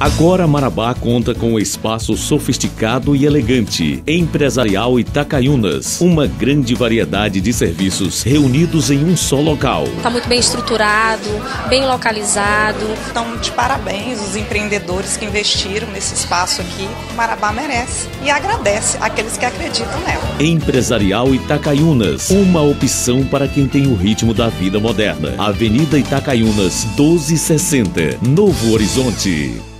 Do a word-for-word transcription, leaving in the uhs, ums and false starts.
Agora Marabá conta com um espaço sofisticado e elegante. Empresarial Itacaiunas, uma grande variedade de serviços reunidos em um só local. Está muito bem estruturado, bem localizado. Então, de parabéns os empreendedores que investiram nesse espaço aqui. Marabá merece e agradece àqueles que acreditam nela. Empresarial Itacaiunas, uma opção para quem tem o ritmo da vida moderna. Avenida Itacaiunas doze sessenta, Novo Horizonte.